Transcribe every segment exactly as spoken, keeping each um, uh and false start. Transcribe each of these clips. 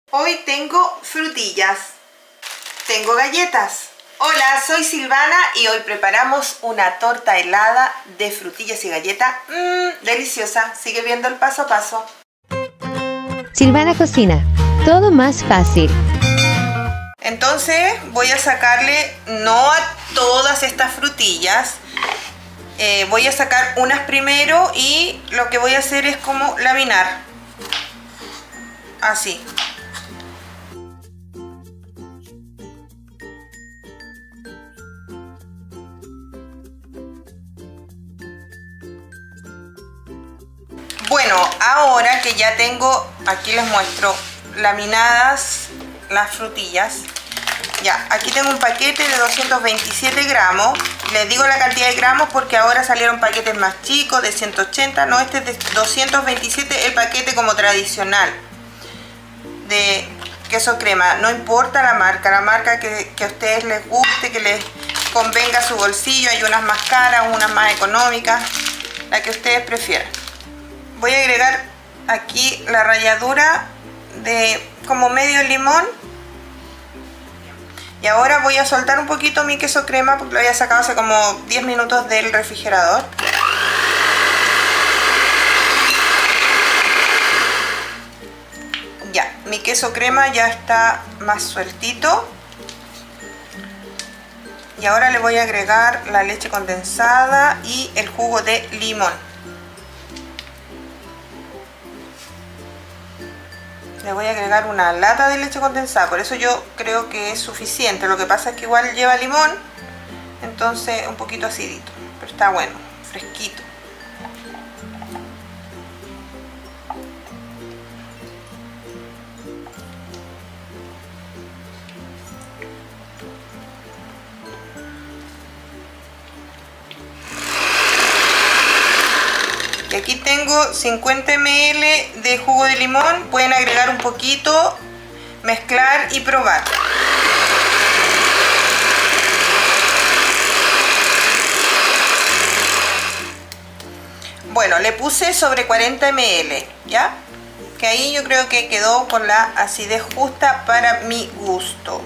Hoy tengo frutillas, tengo galletas. Hola, soy Silvana y hoy preparamos una torta helada de frutillas y galletas. Mmm, deliciosa. Sigue viendo el paso a paso. Silvana cocina, todo más fácil. Entonces voy a sacarle, no a todas estas frutillas, eh, voy a sacar unas primero y lo que voy a hacer es como laminar. Así. Bueno, ahora que ya tengo, aquí les muestro laminadas las frutillas. Ya, aquí tengo un paquete de doscientos veintisiete gramos. Les digo la cantidad de gramos porque ahora salieron paquetes más chicos de ciento ochenta. No, este es de doscientos veintisiete, el paquete como tradicional de queso crema. No importa la marca, la marca que, que a ustedes les guste, que les convenga su bolsillo. Hay unas más caras, unas más económicas, la que ustedes prefieran. Voy a agregar aquí la ralladura de como medio limón. Y ahora voy a soltar un poquito mi queso crema porque lo había sacado hace como diez minutos del refrigerador. Ya, mi queso crema ya está más sueltito. Y ahora le voy a agregar la leche condensada y el jugo de limón. Le voy a agregar una lata de leche condensada, por eso yo creo que es suficiente. Lo que pasa es que igual lleva limón, entonces un poquito acidito, pero está bueno, fresquito. Y aquí tengo cincuenta mililitros de jugo de limón. Pueden agregar un poquito, mezclar y probar. Bueno, le puse sobre cuarenta mililitros, ¿ya? Que ahí yo creo que quedó con la acidez justa para mi gusto.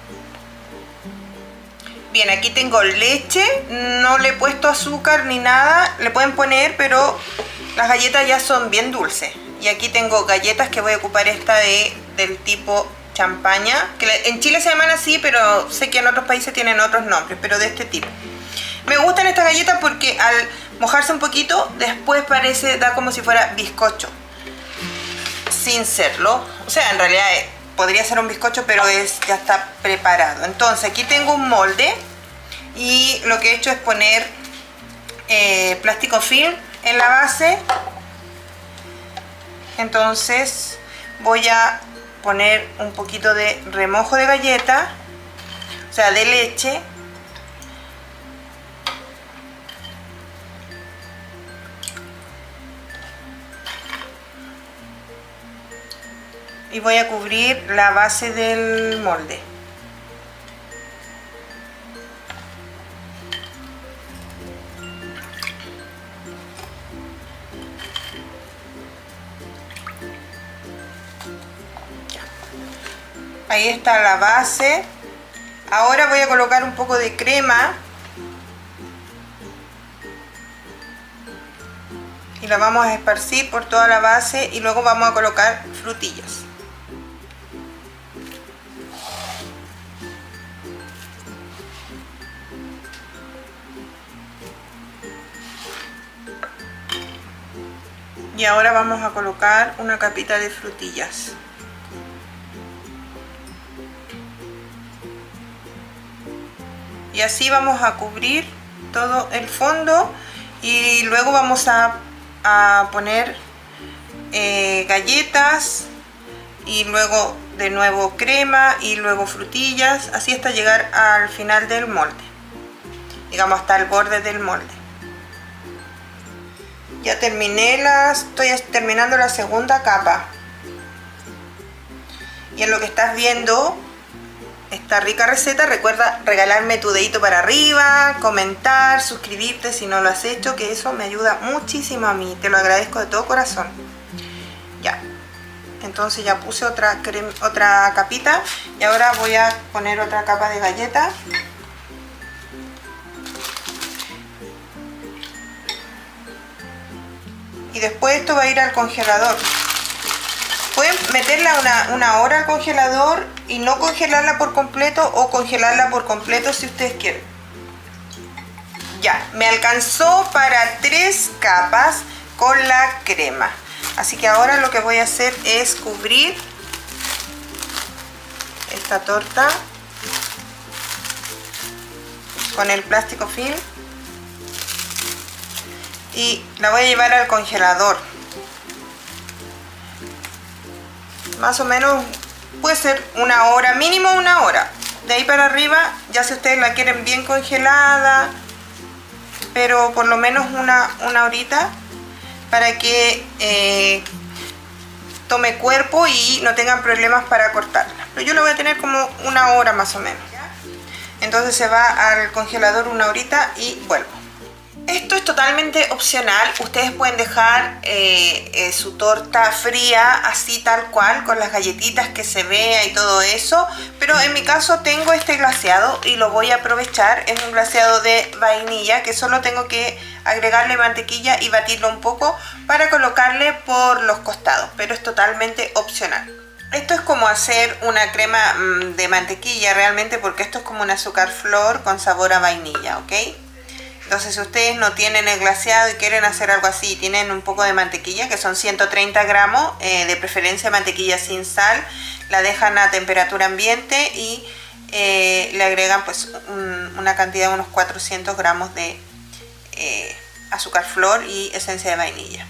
Bien, aquí tengo leche, no le he puesto azúcar ni nada, le pueden poner, pero las galletas ya son bien dulces. Y aquí tengo galletas que voy a ocupar esta de, del tipo champaña, que en Chile se llaman así, pero sé que en otros países tienen otros nombres, pero de este tipo. Me gustan estas galletas porque al mojarse un poquito, después parece, da como si fuera bizcocho, sin serlo. O sea, en realidad es, podría ser un bizcocho, pero es, ya está preparado. Entonces aquí tengo un molde y lo que he hecho es poner eh, plástico film en la base. Entonces voy a poner un poquito de remojo de galleta, o sea de leche. Y voy a cubrir la base del molde. Ya. Ahí está la base. Ahora voy a colocar un poco de crema. Y la vamos a esparcir por toda la base y luego vamos a colocar frutillas. Y ahora vamos a colocar una capita de frutillas. Y así vamos a cubrir todo el fondo y luego vamos a, a poner eh, galletas y luego de nuevo crema y luego frutillas, así hasta llegar al final del molde, digamos hasta el borde del molde. Ya terminé las, estoy terminando la segunda capa. Y en lo que estás viendo esta rica receta, recuerda regalarme tu dedito para arriba, comentar, suscribirte si no lo has hecho, que eso me ayuda muchísimo a mí. Te lo agradezco de todo corazón. Ya. entonces ya puse otra, crema, otra capita y ahora voy a poner otra capa de galleta. Y después esto va a ir al congelador. Pueden meterla una, una hora al congelador y no congelarla por completo, o congelarla por completo si ustedes quieren. Ya, me alcanzó para tres capas con la crema. Así que ahora lo que voy a hacer es cubrir esta torta con el plástico film y la voy a llevar al congelador. Más o menos puede ser una hora, mínimo una hora. De ahí para arriba, ya si ustedes la quieren bien congelada, pero por lo menos una, una horita para que eh, tome cuerpo y no tengan problemas para cortarla. Pero yo lo voy a tener como una hora más o menos. Entonces se va al congelador una horita y vuelvo. Esto es totalmente opcional. Ustedes pueden dejar eh, eh, su torta fría así tal cual, con las galletitas que se vea y todo eso. Pero en mi caso tengo este glaseado y lo voy a aprovechar. Es un glaseado de vainilla que solo tengo que agregarle mantequilla y batirlo un poco para colocarle por los costados. Pero es totalmente opcional. Esto es como hacer una crema de mantequilla realmente, porque esto es como un azúcar flor con sabor a vainilla, ¿ok? Entonces si ustedes no tienen el glaseado y quieren hacer algo así, tienen un poco de mantequilla, que son ciento treinta gramos, eh, de preferencia mantequilla sin sal, la dejan a temperatura ambiente y eh, le agregan pues un, una cantidad de unos cuatrocientos gramos de eh, azúcar flor y esencia de vainilla.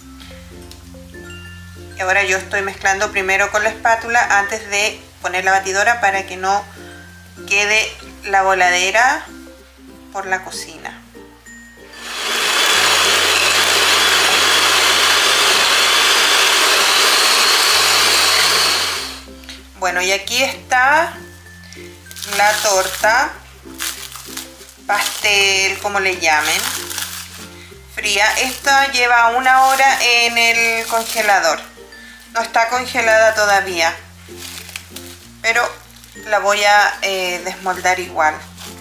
Y ahora yo estoy mezclando primero con la espátula antes de poner la batidora para que no quede la voladera por la cocina. Bueno, y aquí está la torta, pastel, como le llamen, fría. Esta lleva una hora en el congelador. No está congelada todavía, pero la voy a eh, desmoldar igual.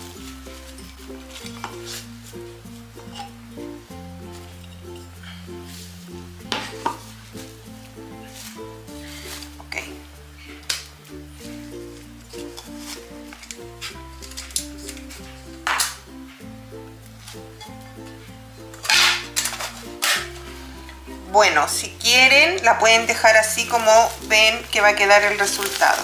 Bueno, si quieren la pueden dejar así como ven que va a quedar el resultado.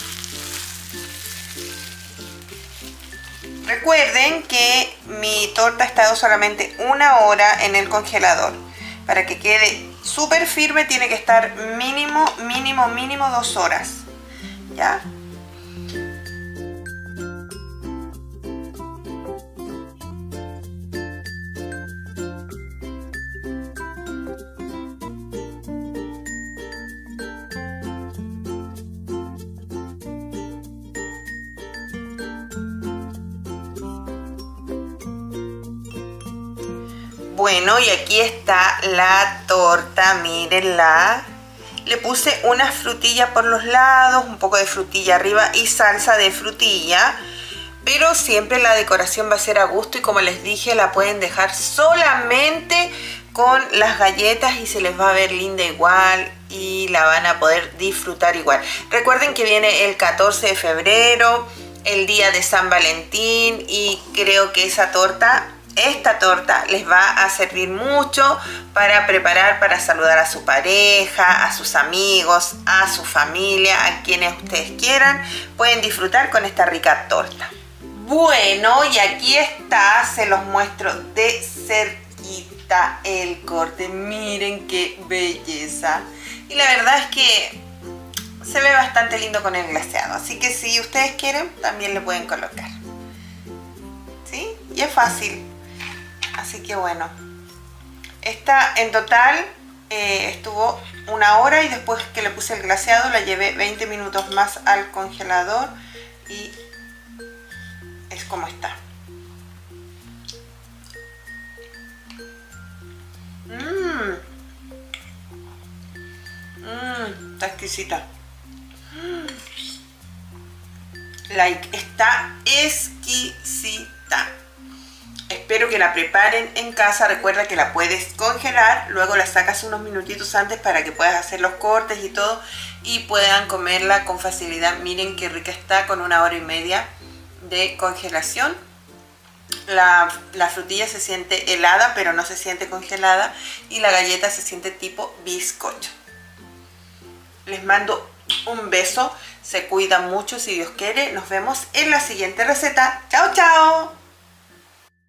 Recuerden que mi torta ha estado solamente una hora en el congelador. Para que quede súper firme tiene que estar mínimo, mínimo, mínimo dos horas. ¿Ya? Bueno, y aquí está la torta, mírenla. Le puse una frutilla por los lados, un poco de frutilla arriba y salsa de frutilla. Pero siempre la decoración va a ser a gusto y como les dije, la pueden dejar solamente con las galletas y se les va a ver linda igual y la van a poder disfrutar igual. Recuerden que viene el catorce de febrero, el día de San Valentín, y creo que esa torta... Esta torta les va a servir mucho para preparar, para saludar a su pareja, a sus amigos, a su familia, a quienes ustedes quieran. Pueden disfrutar con esta rica torta. Bueno, y aquí está, se los muestro de cerquita el corte. Miren qué belleza. Y la verdad es que se ve bastante lindo con el glaseado. Así que si ustedes quieren, también le pueden colocar. ¿Sí? Y es fácil. Así que bueno, esta en total eh, estuvo una hora y después que le puse el glaseado la llevé veinte minutos más al congelador y es como está. Mmm, Mmm, está exquisita. Like, está exquisita. Espero que la preparen en casa. Recuerda que la puedes congelar, luego la sacas unos minutitos antes para que puedas hacer los cortes y todo y puedan comerla con facilidad. Miren qué rica está con una hora y media de congelación. La, la frutilla se siente helada pero no se siente congelada y la galleta se siente tipo bizcocho. Les mando un beso, se cuidan mucho si Dios quiere. Nos vemos en la siguiente receta. Chao, chao.